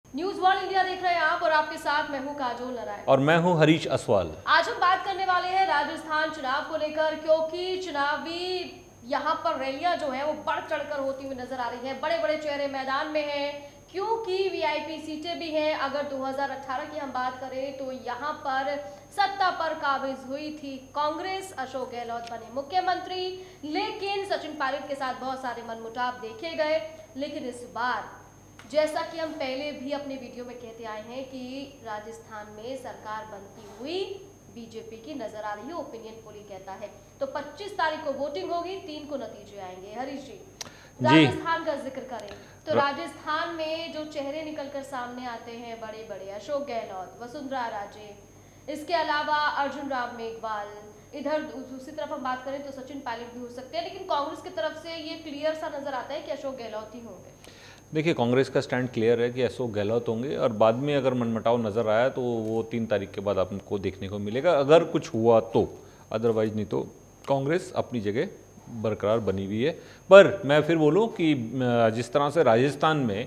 News world India देख रहे हैं आप और आपके साथ मैं हूं काजोल नारायण और मैं हूं हरीश असवाल। आज हम बात करने वाले हैं राजस्थान चुनाव को लेकर, क्योंकि चुनावी यहाँ पर रैलियां जो है वो बढ़ चढ़कर होती हुई नजर आ रही हैं। बड़े बड़े चेहरे मैदान में हैं, क्योंकि वीआईपी सीटें भी हैं। अगर 2018 की हम बात करें तो यहाँ पर सत्ता पर काबिज हुई थी कांग्रेस, अशोक गहलोत बने मुख्यमंत्री, लेकिन सचिन पायलट के साथ बहुत सारे मनमुटाव देखे गए। लेकिन इस बार, जैसा कि हम पहले भी अपने वीडियो में कहते आए हैं कि राजस्थान में सरकार बनती हुई बीजेपी की नजर आ रही है, ओपिनियन पोल कहता है। तो 25 तारीख को वोटिंग होगी, 3 को नतीजे आएंगे। हरीश जी, राजस्थान का जिक्र करें तो राजस्थान में जो चेहरे निकलकर सामने आते हैं बड़े बड़े, अशोक गहलोत, वसुंधरा राजे, इसके अलावा अर्जुन राम मेघवाल, इधर दूसरी तरफ हम बात करें तो सचिन पायलट भी हो सकते हैं। लेकिन कांग्रेस की तरफ से ये क्लियर सा नजर आता है कि अशोक गहलोत ही होंगे। देखिए, कांग्रेस का स्टैंड क्लियर है कि अशोक गहलोत होंगे, और बाद में अगर मनमुटाव नज़र आया तो वो 3 तारीख के बाद आपको देखने को मिलेगा, अगर कुछ हुआ तो। अदरवाइज नहीं तो कांग्रेस अपनी जगह बरकरार बनी हुई है। पर मैं फिर बोलूँ कि जिस तरह से राजस्थान में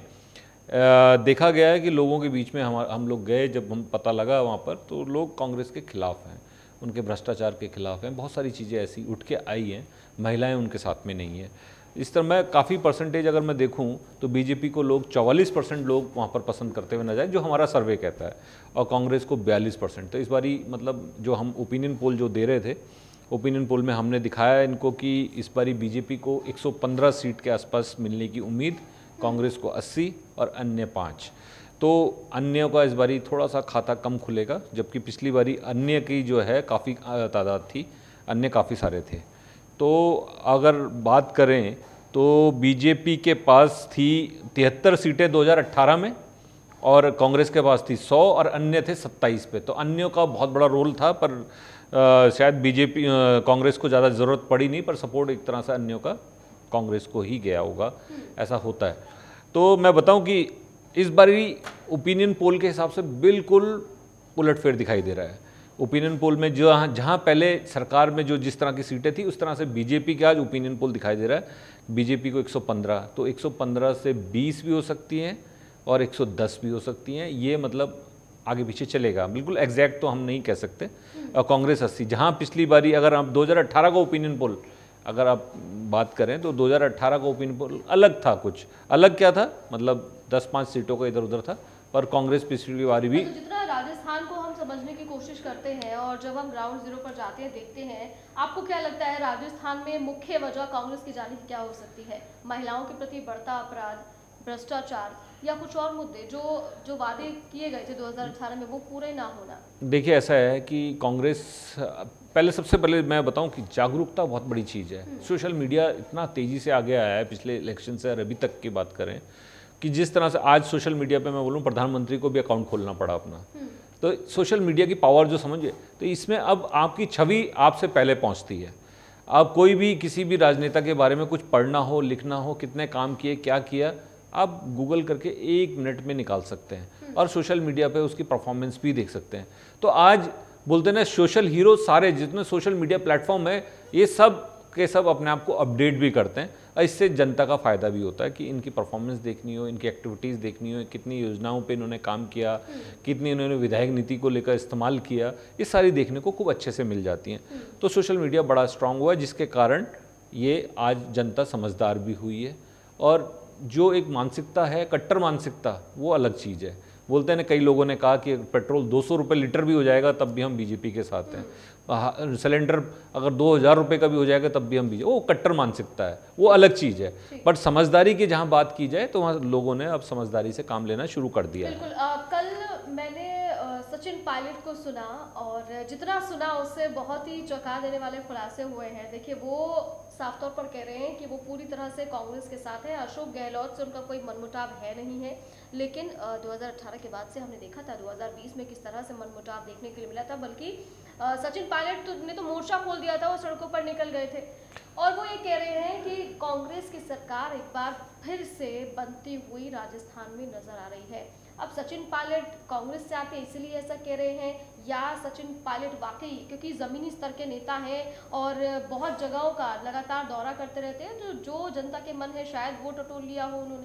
देखा गया है कि लोगों के बीच में हम लोग गए, जब हम पता लगा वहाँ पर, तो लोग कांग्रेस के खिलाफ हैं, उनके भ्रष्टाचार के खिलाफ हैं। बहुत सारी चीज़ें ऐसी उठ के आई हैं, महिलाएं उनके साथ में नहीं है। इस तरह मैं काफ़ी परसेंटेज अगर मैं देखूं तो बीजेपी को लोग 44% लोग वहाँ पर पसंद करते हुए नजर आए, जो हमारा सर्वे कहता है, और कांग्रेस को 42%। तो इस बारी मतलब जो हम ओपिनियन पोल जो दे रहे थे, ओपिनियन पोल में हमने दिखाया इनको कि इस बारी बीजेपी को 115 सीट के आसपास मिलने की उम्मीद, कांग्रेस को 80 और अन्य 5। तो अन्य का इस बारी थोड़ा सा खाता कम खुलेगा, जबकि पिछली बारी अन्य की जो है काफ़ी तादाद थी, अन्य काफ़ी सारे थे। तो अगर बात करें तो बीजेपी के पास थी 73 सीटें 2018 में, और कांग्रेस के पास थी 100, और अन्य थे 27 पे। तो अन्यों का बहुत बड़ा रोल था, पर शायद बीजेपी कांग्रेस को ज़्यादा ज़रूरत पड़ी नहीं, पर सपोर्ट एक तरह से अन्यों का कांग्रेस को ही गया होगा, ऐसा होता है। तो मैं बताऊं कि इस बारी ओपिनियन पोल के हिसाब से बिल्कुल उलटफेर दिखाई दे रहा है। ओपिनियन पोल में जो जहाँ पहले सरकार में जो जिस तरह की सीटें थी, उस तरह से बीजेपी का आज ओपिनियन पोल दिखाई दे रहा है। बीजेपी को 115, तो 115 से 20 भी हो सकती हैं और 110 भी हो सकती हैं। ये मतलब आगे पीछे चलेगा, बिल्कुल एग्जैक्ट तो हम नहीं कह सकते। और कांग्रेस 80, जहाँ पिछली बारी अगर आप 2018 का ओपिनियन पोल अगर आप बात करें तो 2018 का ओपिनियन पोल अलग था। कुछ अलग क्या था, मतलब 10-5 सीटों का इधर उधर था, पर कांग्रेस पिछली बारी भी। तो जितना राजस्थान को हम समझने की कोशिश करते हैं और जब हम ग्राउंड जीरो पर जाते हैं, देखते हैं, आपको क्या लगता है राजस्थान में मुख्य वजह कांग्रेस की जाने की क्या हो सकती है? महिलाओं के प्रति बढ़ता अपराध, भ्रष्टाचार, या कुछ और मुद्दे जो वादे किए गए थे 2018 में वो पूरे ना होना? देखिए, ऐसा है कि कांग्रेस, पहले सबसे पहले मैं बताऊं कि जागरूकता बहुत बड़ी चीज़ है। सोशल मीडिया इतना तेज़ी से आगे आया है पिछले इलेक्शन से और अभी तक की बात करें, कि जिस तरह से आज सोशल मीडिया पे मैं बोलूं प्रधानमंत्री को भी अकाउंट खोलना पड़ा अपना। तो सोशल मीडिया की पावर जो समझिए, तो इसमें अब आपकी छवि आपसे पहले पहुंचती है। आप कोई भी किसी भी राजनेता के बारे में कुछ पढ़ना हो, लिखना हो, कितने काम किए, क्या किया, आप गूगल करके 1 मिनट में निकाल सकते हैं, और सोशल मीडिया पे उसकी परफॉर्मेंस भी देख सकते हैं। तो आज बोलते हैं ना, सोशल हीरो सारे जितने सोशल मीडिया प्लेटफॉर्म है, ये सब के सब अपने आप को अपडेट भी करते हैं, और इससे जनता का फ़ायदा भी होता है कि इनकी परफॉर्मेंस देखनी हो, इनकी एक्टिविटीज़ देखनी हो, कितनी योजनाओं पे इन्होंने काम किया, कितनी इन्होंने विधायक नीति को लेकर इस्तेमाल किया, ये सारी देखने को खूब अच्छे से मिल जाती हैं। तो सोशल मीडिया बड़ा स्ट्रांग हुआ है, जिसके कारण ये आज जनता समझदार भी हुई है। और जो एक मानसिकता है, कट्टर मानसिकता, वो अलग चीज़ है। बोलते हैं ना, कई लोगों ने कहा कि पेट्रोल 200 रुपये लीटर भी हो जाएगा तब भी हम बीजेपी के साथ हैं, सिलेंडर अगर 2000 रुपये का भी हो जाएगा तब भी हम बीजेपी। वो कट्टर मानसिकता है, वो अलग चीज़ है। बट समझदारी की जहाँ बात की जाए तो वहाँ लोगों ने अब समझदारी से काम लेना शुरू कर दिया है। कल मैंने सचिन पायलट को सुना, और जितना सुना उससे बहुत ही चौंका देने वाले खुलासे हुए हैं। देखिए, वो साफ तौर पर कह रहे हैं कि वो पूरी तरह से कांग्रेस के साथ है, अशोक गहलोत से उनका कोई मनमुटाव है नहीं है। लेकिन 2018 के बाद से हमने देखा था 2020 में किस तरह से मनमुटाव देखने के लिए मिला था। बल्कि सचिन पायलट ने तो मोर्चा खोल दिया था, वो सड़कों पर निकल गए थे, और वो ये कह रहे हैं कि कांग्रेस की सरकार एक बार फिर से बनती हुई राजस्थान में नजर आ रही है। अब सचिन पायलट कांग्रेस से आते इसलिए ऐसा कह रहे हैं, या सचिन पायलट वाकई क्योंकि ज़मीनी स्तर के नेता हैं और बहुत जगहों का लगातार दौरा करते रहते हैं, तो जो जनता के मन है शायद वो टटोल लिया हो उन्होंने?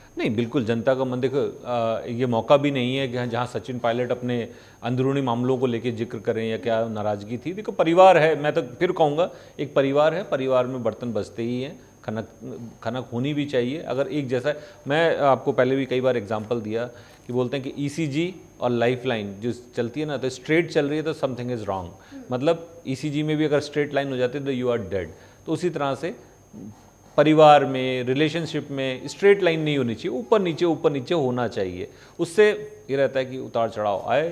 नहीं, बिल्कुल जनता का मन, देखो ये मौका भी नहीं है कि जहाँ सचिन पायलट अपने अंदरूनी मामलों को लेके जिक्र करें या क्या नाराज़गी थी। देखो परिवार है, मैं तो फिर कहूँगा एक परिवार है, परिवार में बर्तन बजते ही हैं, खनक खनक होनी भी चाहिए। अगर एक जैसा, मैं आपको पहले भी कई बार एग्जांपल दिया कि बोलते हैं कि ईसीजी और लाइफलाइन जो चलती है ना, तो स्ट्रेट चल रही है तो समथिंग इज़ रॉन्ग, मतलब ईसीजी में भी अगर स्ट्रेट लाइन हो जाती है तो यू आर डेड। तो उसी तरह से परिवार में, रिलेशनशिप में स्ट्रेट लाइन नहीं होनी चाहिए, ऊपर नीचे होना चाहिए। उससे ये रहता है कि उतार चढ़ाव आए,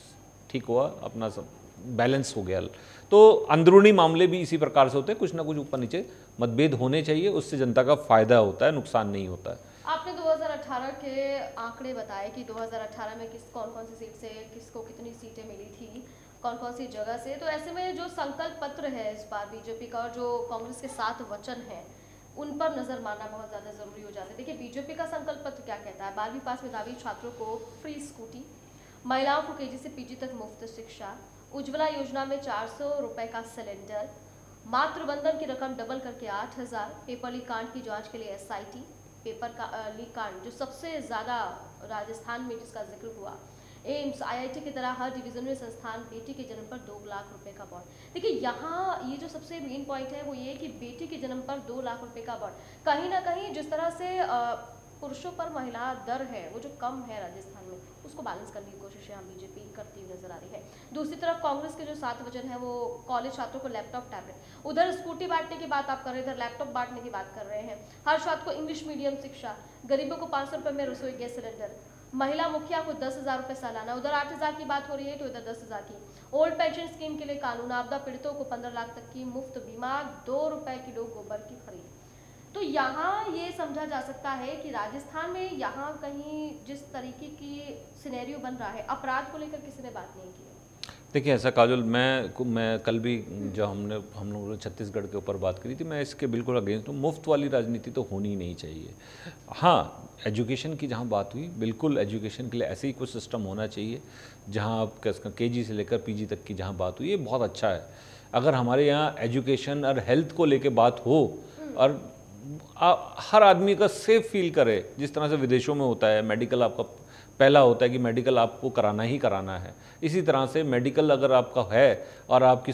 ठीक हुआ, अपना सब बैलेंस हो गया। तो अंदरूनी मामले भी इसी प्रकार से होते हैं, कुछ ना कुछ ऊपर नीचे मतभेद होने चाहिए, उससे जनता का फायदा होता है, नुकसान नहीं होता है। आपने 2018 के आंकड़े बताए कि 2018 में कौन कौन सी सीट से किसको कितनी सीटें मिली थी, कौन कौन सी जगह से। तो ऐसे में जो संकल्प पत्र है इस बार बीजेपी का, और जो कांग्रेस के 7 वचन हैं, उन पर नजर मारना बहुत ज़्यादा ज़रूरी हो जाता है। देखिए बीजेपी का संकल्प पत्र क्या कहता है। 12वीं पास मेधावी छात्रों को फ्री स्कूटी, महिलाओं को केजी से पीजी तक मुफ्त शिक्षा, उज्ज्वला योजना में 400 रुपए का सिलेंडर, मातृ बंधन की रकम डबल करके 8000, पेपर लीक कांड की जांच के लिए एसआईटी, पेपर का लीक कांड जो सबसे ज़्यादा राजस्थान में जिसका जिक्र हुआ, एम्स आईआईटी की तरह हर डिवीजन में संस्थान, बेटी के जन्म पर 2 लाख रुपए का बॉन्ड। देखिए यहाँ ये जो सबसे मेन पॉइंट है वो ये कि बेटी के जन्म पर 2 लाख रुपए का बॉन्ड, कहीं ना कहीं जिस तरह से पुरुषों पर महिला दर है वो जो कम है राजस्थान में, उसको बैलेंस करने की कोशिश यहाँ बीजेपी करती हुई नजर आ रही है। दूसरी तरफ कांग्रेस के जो 7 वचन है वो कॉलेज छात्रों को लैपटॉप, टैबलेट, उधर स्कूटी बांटने की बात आप कर रहे हैं, इधर लैपटॉप बांटने की बात कर रहे हैं, हर छात्र को इंग्लिश मीडियम शिक्षा, गरीबों को 500 रुपये में रसोई गैस सिलेंडर, महिला मुखिया को 10,000 रुपये सालाना, उधर 8,000 की बात हो रही है तो इधर 10,000 की, ओल्ड पेंशन स्कीम के लिए कानून, आपदा पीड़ितों को 15 लाख तक की मुफ्त बीमा, 2 रुपए किलो गोबर की खरीद। तो यहाँ ये समझा जा सकता है कि राजस्थान में यहाँ कहीं जिस तरीके की सिनेरियो बन रहा है, अपराध को लेकर किसी ने बात नहीं की। देखिए ऐसा काजल, मैं कल भी जो हम लोगों ने छत्तीसगढ़ के ऊपर बात करी थी, मैं इसके बिल्कुल अगेंस्ट हूँ। मुफ्त वाली राजनीति तो होनी ही नहीं चाहिए। हाँ, एजुकेशन की जहाँ बात हुई, बिल्कुल एजुकेशन के लिए ऐसे ही कुछ सिस्टम होना चाहिए जहाँ आप केजी से लेकर पीजी तक की जहाँ बात हुई, ये बहुत अच्छा है। अगर हमारे यहाँ एजुकेशन और हेल्थ को लेकर बात हो और हर आदमी का सेफ फील करे, जिस तरह से विदेशों में होता है, मेडिकल आपका पहला होता है कि मेडिकल आपको कराना ही कराना है, इसी तरह से मेडिकल अगर आपका है और आपकी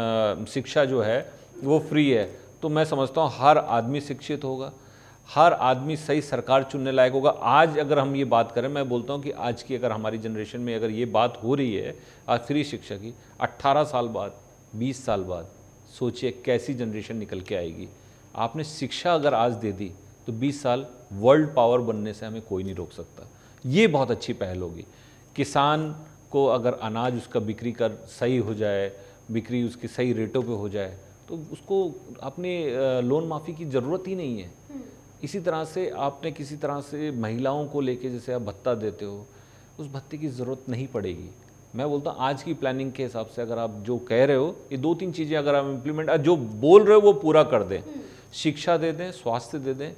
शिक्षा जो है वो फ्री है, तो मैं समझता हूँ हर आदमी शिक्षित होगा, हर आदमी सही सरकार चुनने लायक होगा। आज अगर हम ये बात करें, मैं बोलता हूँ कि आज की अगर हमारी जनरेशन में अगर ये बात हो रही है आज फ्री शिक्षा की, 18 साल बाद, 20 साल बाद सोचिए कैसी जनरेशन निकल के आएगी। आपने शिक्षा अगर आज दे दी तो 20 साल वर्ल्ड पावर बनने से हमें कोई नहीं रोक सकता। ये बहुत अच्छी पहल होगी। किसान को अगर अनाज उसका बिक्री कर सही हो जाए, बिक्री उसकी सही रेटों पे हो जाए, तो उसको अपने लोन माफ़ी की ज़रूरत ही नहीं है। इसी तरह से आपने किसी तरह से महिलाओं को लेके जैसे आप भत्ता देते हो, उस भत्ते की ज़रूरत नहीं पड़ेगी। मैं बोलता हूँ आज की प्लानिंग के हिसाब से अगर आप जो कह रहे हो, ये 2-3 चीज़ें अगर आप इम्प्लीमेंट, जो बोल रहे हो वो पूरा कर दें, शिक्षा दे दें, स्वास्थ्य दे दें,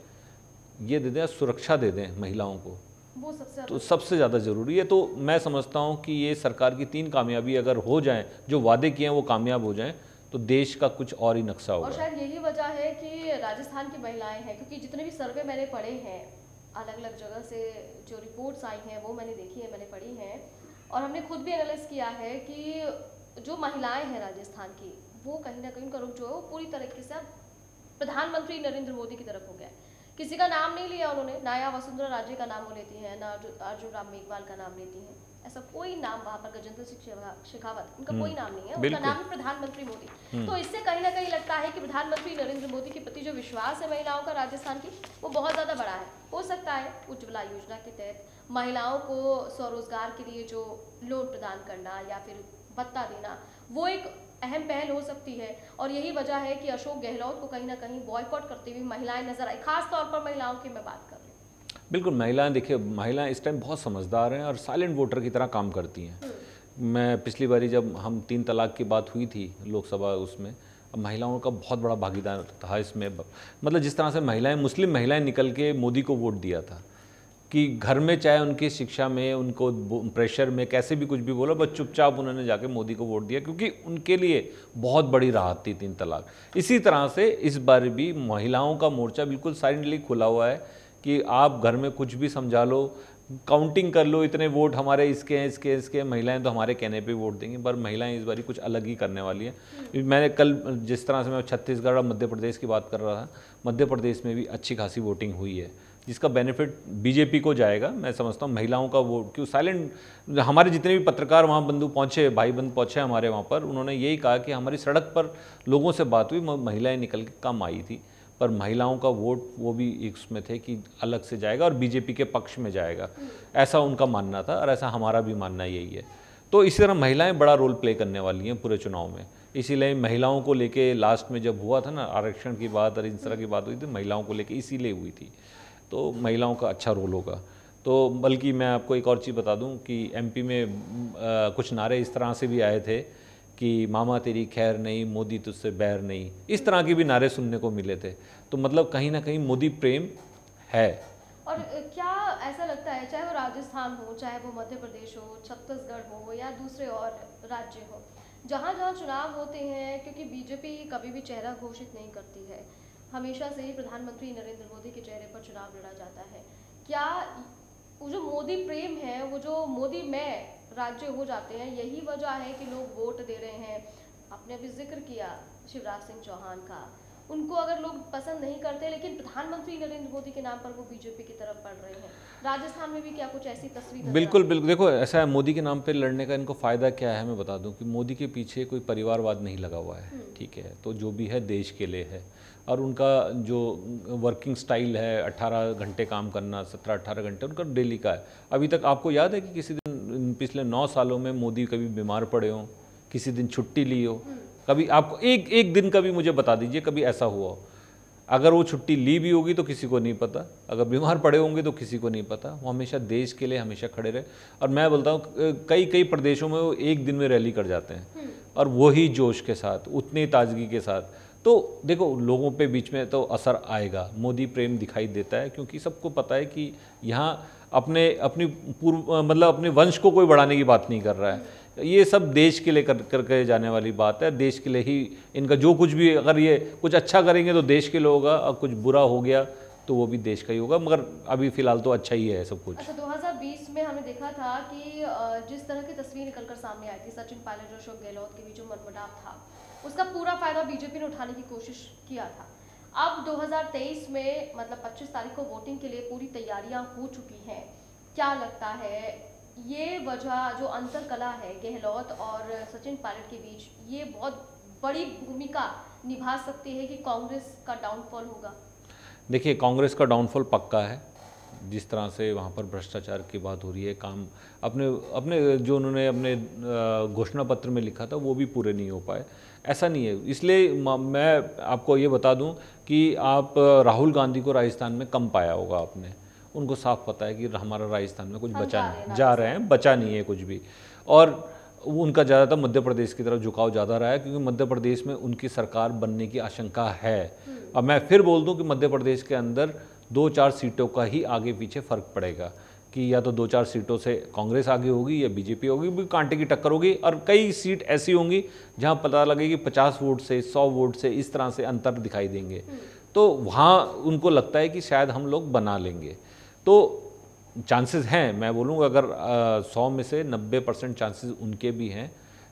ये दे दें, सुरक्षा दे दें महिलाओं को, वो तो सबसे ज़्यादा ज़रूरी है। तो मैं समझता हूँ कि ये सरकार की 3 कामयाबी अगर हो जाएं, जो वादे किए हैं वो कामयाब हो जाएं, तो देश का कुछ और ही नक्शा होगा। और शायद यही वजह है कि राजस्थान की महिलाएं हैं, क्योंकि जितने भी सर्वे मैंने पढ़े हैं अलग अलग जगह से, जो रिपोर्ट्स आई हैं वो मैंने देखी है, मैंने पढ़ी हैं, और हमने खुद भी एनालाइज किया है कि जो महिलाएं हैं राजस्थान की, वो कहीं ना कहीं उनका रुख जो है वो पूरी तरीके से प्रधानमंत्री नरेंद्र मोदी की तरफ हो गया है। किसी का नाम नहीं लिया उन्होंने, ना या वसुंधरा राजे का नाम वो लेती हैं, ना अर्जुन राम मेघवाल का नाम लेती हैं, ऐसा कोई नाम वहाँ पर, गजेंद्र सिंह शेखावत, उनका कोई नाम नहीं है, उनका नाम है प्रधानमंत्री मोदी। तो इससे कहीं ना कहीं लगता है कि प्रधानमंत्री नरेंद्र मोदी के प्रति जो विश्वास है महिलाओं का राजस्थान की, वो बहुत ज़्यादा बड़ा है। हो सकता है उज्ज्वला योजना के तहत महिलाओं को स्वरोजगार के लिए जो लोन प्रदान करना या फिर भत्ता देना, वो एक अहम पहल हो सकती है। और यही वजह है कि अशोक गहलोत को कहीं ना कहीं बॉयकॉट करते हुए महिलाएं नजर आई, खास तौर पर महिलाओं की मैं बात कर रही हूँ। बिल्कुल, महिलाएं, देखिए महिलाएं इस टाइम बहुत समझदार हैं और साइलेंट वोटर की तरह काम करती हैं। मैं पिछली बारी जब हम 3 तलाक की बात हुई थी लोकसभा, उसमें महिलाओं का बहुत बड़ा भागीदार था इसमें। मतलब जिस तरह से महिलाएं, मुस्लिम महिलाएं निकल के मोदी को वोट दिया था, कि घर में चाहे उनकी शिक्षा में, उनको प्रेशर में कैसे भी कुछ भी बोला, बस चुपचाप उन्होंने जाके मोदी को वोट दिया, क्योंकि उनके लिए बहुत बड़ी राहत थी 3 तलाक। इसी तरह से इस बार भी महिलाओं का मोर्चा बिल्कुल साइलेंटली खुला हुआ है कि आप घर में कुछ भी समझा लो, काउंटिंग कर लो, इतने वोट हमारे इसके हैं, इसके हैं, महिलाएं तो हमारे कहने पे वोट देंगी, पर महिलाएं इस बारी कुछ अलग ही करने वाली हैं। मैंने कल जिस तरह से मैं छत्तीसगढ़ और मध्य प्रदेश की बात कर रहा था, मध्य प्रदेश में भी अच्छी खासी वोटिंग हुई है, जिसका बेनिफिट बीजेपी को जाएगा। मैं समझता हूँ महिलाओं का वोट, क्यों साइलेंट हमारे जितने भी पत्रकार वहाँ बंधु पहुँचे, भाई बंधु पहुँचे हमारे वहाँ पर, उन्होंने यही कहा कि हमारी सड़क पर लोगों से बात हुई, महिलाएं निकल के कम आई थी, पर महिलाओं का वोट वो भी एक उसमें थे कि अलग से जाएगा और बीजेपी के पक्ष में जाएगा, ऐसा उनका मानना था और ऐसा हमारा भी मानना यही है। तो इसी तरह महिलाएं बड़ा रोल प्ले करने वाली हैं पूरे चुनाव में। इसीलिए महिलाओं को लेके लास्ट में जब हुआ था ना आरक्षण की बात और इन तरह की बात हुई थी, महिलाओं को लेके इसीलिए हुई थी, तो महिलाओं का अच्छा रोल होगा। तो बल्कि मैं आपको एक और चीज़ बता दूं कि एमपी में कुछ नारे इस तरह से भी आए थे कि मामा तेरी खैर नहीं, मोदी तुझसे बैर नहीं, इस तरह के भी नारे सुनने को मिले थे। तो मतलब कहीं ना कहीं मोदी प्रेम है। और क्या ऐसा लगता है, चाहे वो राजस्थान हो, चाहे वो मध्य प्रदेश हो, छत्तीसगढ़ हो या दूसरे और राज्य हो, जहाँ जहाँ चुनाव होते हैं, क्योंकि बीजेपी कभी भी चेहरा घोषित नहीं करती है, हमेशा से ही प्रधानमंत्री नरेंद्र मोदी के चेहरे पर चुनाव लड़ा जाता है, क्या वो जो मोदी प्रेम है, वो जो मोदी में राज्य हो जाते हैं, यही वजह है कि लोग वोट दे रहे हैं? आपने अभी जिक्र किया शिवराज सिंह चौहान का, उनको अगर लोग पसंद नहीं करते, लेकिन प्रधानमंत्री नरेंद्र मोदी के नाम पर वो बीजेपी की तरफ बढ़ रहे हैं। राजस्थान में भी क्या कुछ ऐसी तस्वीर? बिल्कुल बिल्कुल, देखो ऐसा है, मोदी के नाम पे लड़ने का इनको फ़ायदा क्या है, मैं बता दूं कि मोदी के पीछे कोई परिवारवाद नहीं लगा हुआ है, ठीक है, तो जो भी है देश के लिए है। और उनका जो वर्किंग स्टाइल है, 18 घंटे काम करना, 17-18 घंटे उनका डेली का है। अभी तक आपको याद है कि किसी दिन पिछले 9 सालों में मोदी कभी बीमार पड़े हों, किसी दिन छुट्टी ली हो? कभी आपको एक दिन का भी मुझे बता दीजिए कभी ऐसा हुआ हो। अगर वो छुट्टी ली भी होगी तो किसी को नहीं पता, अगर बीमार पड़े होंगे तो किसी को नहीं पता। वो हमेशा देश के लिए हमेशा खड़े रहे। और मैं बोलता हूँ कई प्रदेशों में वो एक दिन में रैली कर जाते हैं और वही जोश के साथ, उतनी ताजगी के साथ। तो देखो लोगों पे बीच में तो असर आएगा, मोदी प्रेम दिखाई देता है, क्योंकि सबको पता है कि यहाँ अपनी अपने वंश को कोई बढ़ाने की बात नहीं कर रहा है, ये सब देश के लिए करके जाने वाली बात है। देश के लिए ही इनका जो कुछ भी, अगर ये कुछ अच्छा करेंगे तो देश के लिए होगा, और कुछ बुरा हो गया तो वो भी देश का ही होगा, मगर अभी फिलहाल तो अच्छा ही है सब कुछ। अच्छा, 2020 में हमने देखा था कि जिस तरह की तस्वीर निकलकर सामने आई थी, सचिन पायलट और अशोक गहलोत के बीच जो मनमुटाव था, उसका पूरा फायदा बीजेपी ने उठाने की कोशिश किया था। अब 2023 में मतलब 25 तारीख को वोटिंग के लिए पूरी तैयारियां हो चुकी हैं। क्या लगता है ये वजह जो अंतर कला है गहलोत और सचिन पायलट के बीच, ये बहुत बड़ी भूमिका निभा सकती है कि कांग्रेस का डाउनफॉल होगा? देखिए कांग्रेस का डाउनफॉल पक्का है। जिस तरह से वहाँ पर भ्रष्टाचार की बात हो रही है, काम अपने जो उन्होंने अपने घोषणा पत्र में लिखा था वो भी पूरे नहीं हो पाए, ऐसा नहीं है। इसलिए मैं आपको ये बता दूं कि आप राहुल गांधी को राजस्थान में कम पाया होगा आपने, उनको साफ पता है कि हमारा राजस्थान में कुछ बचा नहीं, जा रहे हैं, बचा नहीं है कुछ भी। और उनका ज़्यादातर मध्य प्रदेश की तरफ झुकाव ज़्यादा रहा है, क्योंकि मध्य प्रदेश में उनकी सरकार बनने की आशंका है। अब मैं फिर बोल दूं कि मध्य प्रदेश के अंदर 2-4 सीटों का ही आगे पीछे फ़र्क पड़ेगा, कि या तो 2-4 सीटों से कांग्रेस आगे होगी या बीजेपी होगी, भी कांटे की टक्कर होगी। और कई सीट ऐसी होंगी जहां पता लगेगी 50 वोट से 100 वोट से इस तरह से अंतर दिखाई देंगे, तो वहाँ उनको लगता है कि शायद हम लोग बना लेंगे। तो चांसेस हैं, मैं बोलूँगा अगर 100 में से 90% चांसेस उनके भी हैं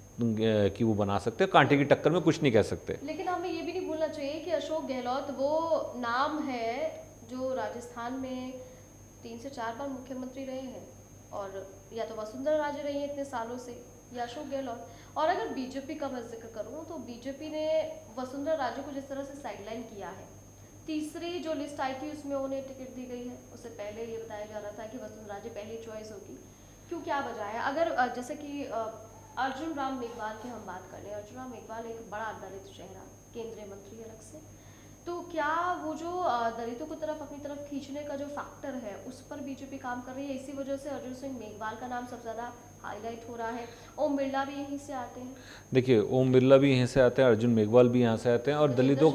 कि वो बना सकते हैं। कांटे की टक्कर में कुछ नहीं कह सकते। लेकिन हमें ये भी नहीं भूलना चाहिए कि अशोक गहलोत वो नाम है जो राजस्थान में 3 से 4 बार मुख्यमंत्री रहे हैं, और या तो वसुंधरा राजे रही है इतने सालों से, या अशोक गहलोत। और अगर बीजेपी का मैं जिक्र करूँ तो बीजेपी ने वसुंधरा राजे को जिस तरह से साइडलाइन किया है, तीसरी जो लिस्ट आई थी उसमें उन्हें टिकट दी गई है। उससे पहले ये बताया जा रहा था कि वसुंधरा राजे पहली चॉइस होगी। क्यों, क्या वजह है? अगर जैसे कि अर्जुन राम मेघवाल की हम बात कर लें, अर्जुन राम मेघवाल एक बड़ा दलित चेहरा, केंद्रीय मंत्री अलग से, तो क्या वो जो दलितों की तरफ अपनी तरफ खींचने का जो फैक्टर है उस पर बीजेपी काम कर रही है? इसी वजह से अर्जुन सिंह मेघवाल का नाम सबसे ज़्यादा हाईलाइट हो रहा है। ओम बिरला भी यहीं से आते हैं। देखिए ओम बिरला भी यहीं से आते हैं, अर्जुन मेघवाल भी यहाँ से आते हैं, और दलितों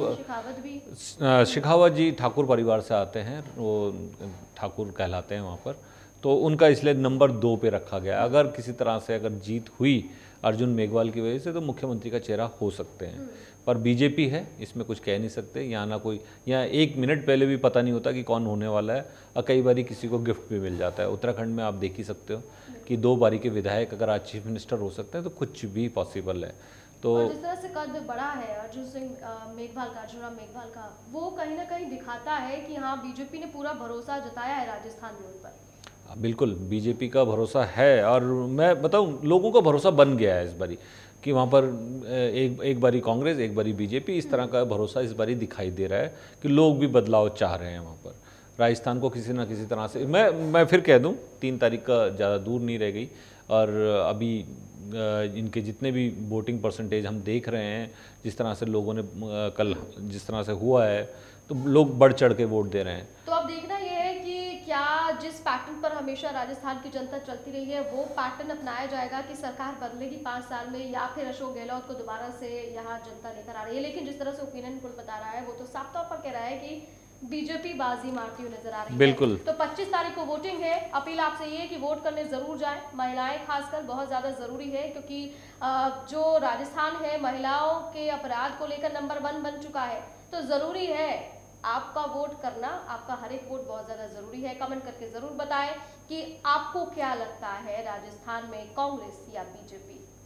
का शेखावत जी ठाकुर परिवार से आते हैं, वो ठाकुर कहलाते हैं वहाँ पर, तो उनका इसलिए नंबर 2 पे रखा गया। अगर किसी तरह से अगर जीत हुई अर्जुन मेघवाल की वजह से तो मुख्यमंत्री का चेहरा हो सकते हैं, पर बीजेपी है, इसमें कुछ कह नहीं सकते। यहाँ ना कोई, यहाँ 1 मिनट पहले भी पता नहीं होता कि कौन होने वाला है, और कई बारी किसी को गिफ्ट भी मिल जाता है। उत्तराखंड में आप देख ही सकते हो कि 2 बारी के विधायक अगर आज चीफ मिनिस्टर हो सकते हैं तो कुछ भी पॉसिबल है। तो और जिस तरह से कद बढ़ा है अर्जुन सिंह मेघवाल का, अर्जुन राम मेघवाल का, वो कहीं ना कहीं दिखाता है कि हाँ बीजेपी ने पूरा भरोसा जताया है राजस्थान में उन पर। बिल्कुल बीजेपी का भरोसा है, और मैं बताऊं लोगों का भरोसा बन गया है इस बारी कि वहाँ पर एक बारी कांग्रेस, एक बारी बीजेपी, इस तरह का भरोसा इस बारी दिखाई दे रहा है कि लोग भी बदलाव चाह रहे हैं वहाँ पर। राजस्थान को किसी ना किसी तरह से, मैं फिर कह दूं 3 तारीख का ज़्यादा दूर नहीं रह गई, और अभी इनके जितने भी वोटिंग परसेंटेज हम देख रहे हैं, जिस तरह से लोगों ने कल जिस तरह से हुआ है, तो लोग बढ़ चढ़ के वोट दे रहे हैं। तो अब देखना ये है कि क्या जिस पैटर्न पर हमेशा राजस्थान की जनता चलती रही है वो पैटर्न अपनाया जाएगा कि सरकार बदलेगी 5 साल में, या फिर अशोक गहलोत को दोबारा से यहाँ जनता लेकर आ रही है। लेकिन जिस तरह से ओपिनियन पोल बता रहा है वो तो साफ तौर पर कह रहा है कि बीजेपी बाजी मारती हुई नजर आ रही है। बिल्कुल। तो 25 तारीख को वोटिंग है, अपील आपसे ये है कि वोट करने जरूर जाएं। महिलाएं खासकर बहुत ज्यादा जरूरी है, क्योंकि जो राजस्थान है महिलाओं के अपराध को लेकर नंबर 1 बन चुका है। तो जरूरी है आपका वोट करना, आपका हर एक वोट बहुत ज्यादा जरूरी है। कमेंट करके जरूर बताएं कि आपको क्या लगता है, राजस्थान में कांग्रेस या बीजेपी।